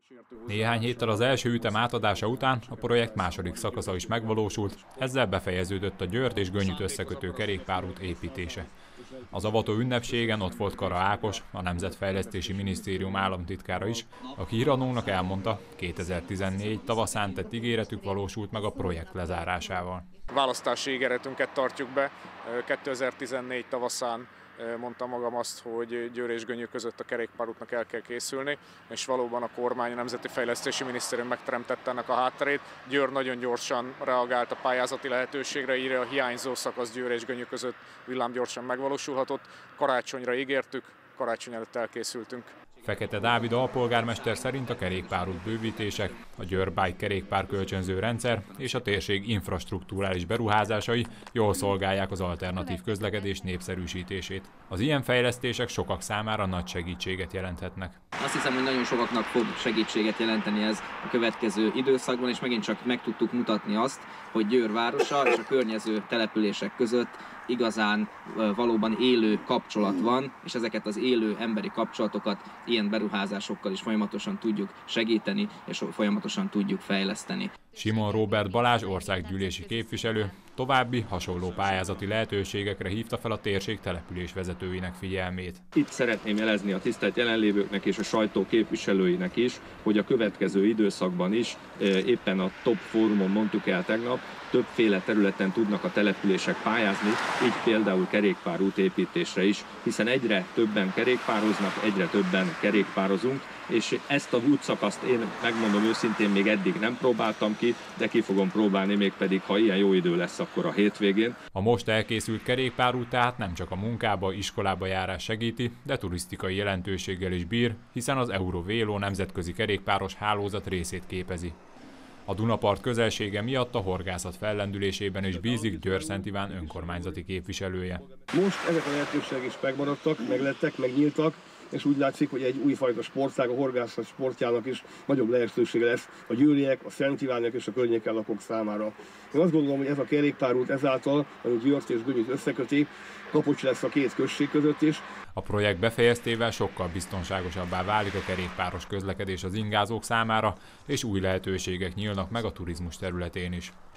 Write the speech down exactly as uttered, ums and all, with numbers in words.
Néhány héttel az első ütem átadása után a projekt második szakasza is megvalósult, ezzel befejeződött a Győrt és Gönyüt összekötő kerékpárút építése. Az avató ünnepségen ott volt Kara Ákos, a Nemzetfejlesztési Minisztérium államtitkára is, aki híradónak elmondta, kétezer-tizennégy tavaszán tett ígéretük valósult meg a projekt lezárásával. Választási ígéretünket tartjuk be. kétezer-tizennégy tavaszán mondtam magam azt, hogy Győr és Gönyű között a kerékpárútnak el kell készülni, és valóban a kormány, a Nemzeti Fejlesztési Minisztérium megteremtette ennek a hátterét. Győr nagyon gyorsan reagált a pályázati lehetőségre, így a hiányzó szakasz Győr és Gönyű között villámgyorsan megvalósulhatott. Karácsonyra ígértük, karácsony előtt elkészültünk. Fekete Dávid alpolgármester szerint a kerékpárút bővítések, a Győr Bike kerékpár kölcsönző rendszer és a térség infrastruktúrális beruházásai jól szolgálják az alternatív közlekedés népszerűsítését. Az ilyen fejlesztések sokak számára nagy segítséget jelenthetnek. Azt hiszem, hogy nagyon sokaknak fog segítséget jelenteni ez a következő időszakban, és megint csak meg tudtuk mutatni azt, hogy Győr városa és a környező települések között igazán valóban élő kapcsolat van, és ezeket az élő emberi kapcsolatokat ilyen beruházásokkal is folyamatosan tudjuk segíteni, és folyamatosan tudjuk fejleszteni. Simon Róbert Balázs országgyűlési képviselő további hasonló pályázati lehetőségekre hívta fel a térség településvezetőinek figyelmét. Itt szeretném jelezni a tisztelt jelenlévőknek és a sajtó képviselőinek is, hogy a következő időszakban is, éppen a Top Fórumon mondtuk el tegnap, többféle területen tudnak a települések pályázni, így például kerékpárút építésre is, hiszen egyre többen kerékpároznak, egyre többen kerékpározunk, és ezt a útszakaszt én megmondom őszintén még eddig nem próbáltam ki, de ki fogom próbálni, mégpedig ha ilyen jó idő lesz, akkor a hétvégén. A most elkészült kerékpárút tehát nem csak a munkába, iskolába járás segíti, de turisztikai jelentőséggel is bír, hiszen az Eurovélo nemzetközi kerékpáros hálózat részét képezi. A Dunapart közelsége miatt a horgászat fellendülésében is bízik Győr Szent Iván önkormányzati képviselője. Most ezek a lehetőségek is megmaradtak, meglettek, megnyíltak, és úgy látszik, hogy egy újfajta sportág, a horgászat sportjának is nagyobb lehetősége lesz a győriek, a Szent Ivániak és a környéken lakók számára. Én azt gondolom, hogy ez a kerékpárút ezáltal, ami Győrt és Gönyöt összeköti, kapocs lesz a két község között is. A projekt befejeztével sokkal biztonságosabbá válik a kerékpáros közlekedés az ingázók számára, és új lehetőségek nyílnak meg a turizmus területén is.